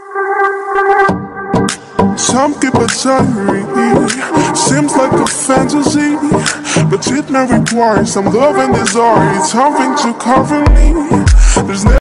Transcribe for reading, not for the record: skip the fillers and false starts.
Some people diary seems like a fantasy, but it may require some love and desire, something to cover me. There's